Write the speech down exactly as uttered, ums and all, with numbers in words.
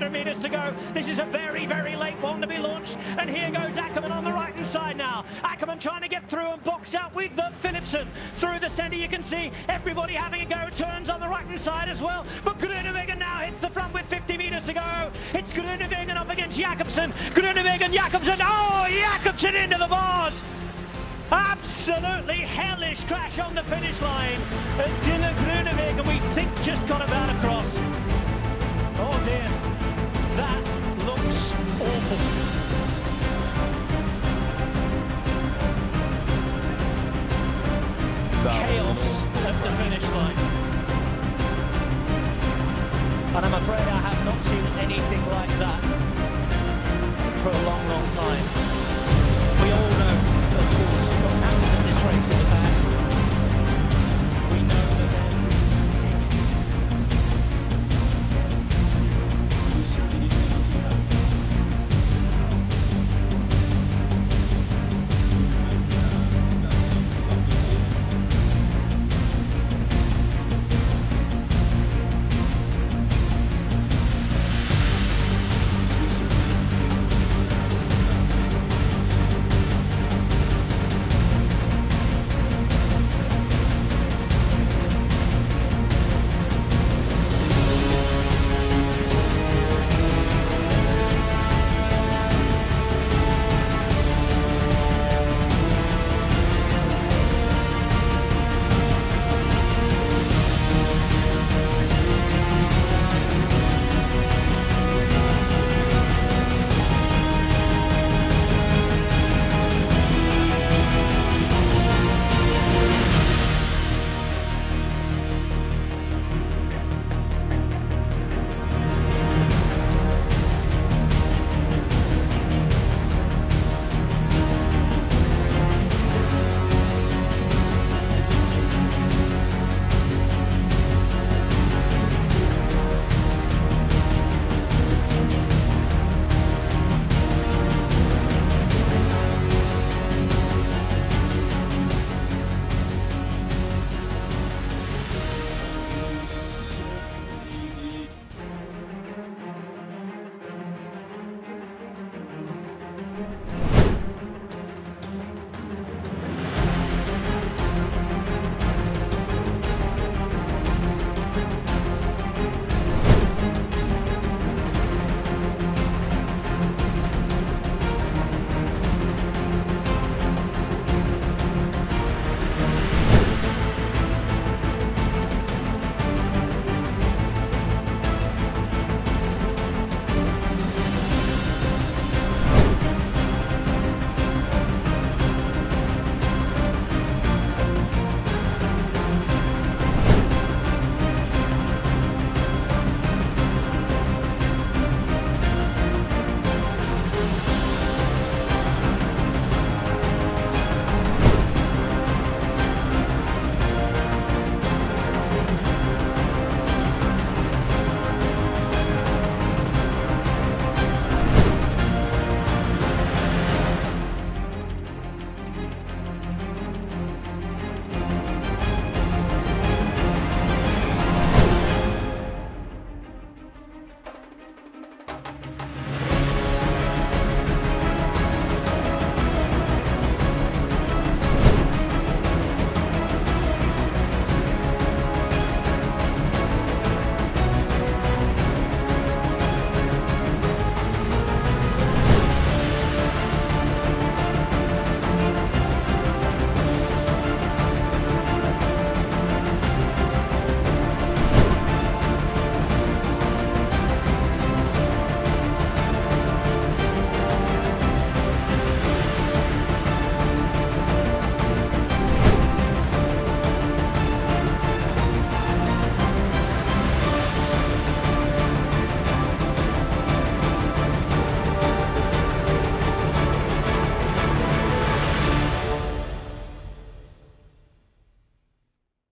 hundred metres to go. This is a very, very late one to be launched. And here goes Ackerman on the right-hand side now. Ackerman trying to get through and box out with the Philipsen. Through the centre, you can see everybody having a go. Turns on the right-hand side as well. But Groenewegen now hits the front with fifty metres to go. It's Groenewegen up against Jakobsen. Groenewegen, Jakobsen. Oh, Jakobsen into the bars. Absolutely hellish crash on the finish line as Dylan Groenewegen, we think, just got about across. Oh dear, that looks awful. That chaos at the finish line. And I'm afraid I have not seen anything like that for a long, long time. We all know, of course, what's happened in this race.